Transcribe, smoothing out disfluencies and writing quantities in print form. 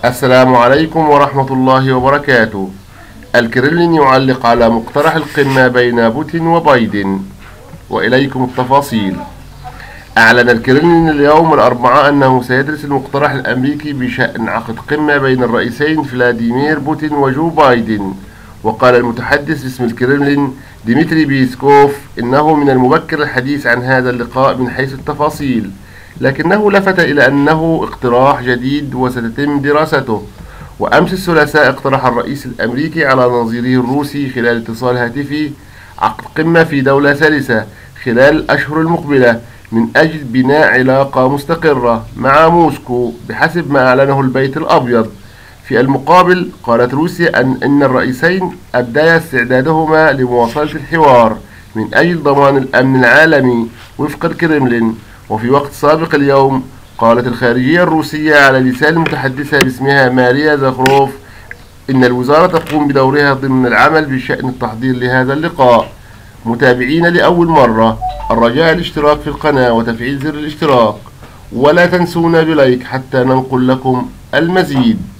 السلام عليكم ورحمة الله وبركاته. الكرملين يعلق على مقترح القمة بين بوتين وبايدن، وإليكم التفاصيل. أعلن الكرملين اليوم الأربعاء أنه سيدرس المقترح الأمريكي بشأن عقد قمة بين الرئيسين فلاديمير بوتين وجو بايدن. وقال المتحدث باسم الكرملين ديمتري بيسكوف إنه من المبكر الحديث عن هذا اللقاء من حيث التفاصيل، لكنه لفت إلى أنه اقتراح جديد وستتم دراسته. وأمس الثلاثاء اقترح الرئيس الأمريكي على نظيره الروسي خلال اتصال هاتفي عقد قمة في دولة ثالثة خلال الأشهر المقبلة من أجل بناء علاقة مستقرة مع موسكو بحسب ما أعلنه البيت الأبيض. في المقابل قالت روسيا أن الرئيسين أبديا استعدادهما لمواصلة الحوار من أجل ضمان الأمن العالمي وفق الكرملين. وفي وقت سابق اليوم قالت الخارجية الروسية على لسان المتحدثة باسمها ماريا زاخروف إن الوزارة تقوم بدورها ضمن العمل بشأن التحضير لهذا اللقاء. متابعين لأول مرة، الرجاء الاشتراك في القناة وتفعيل زر الاشتراك، ولا تنسونا بلايك حتى ننقل لكم المزيد.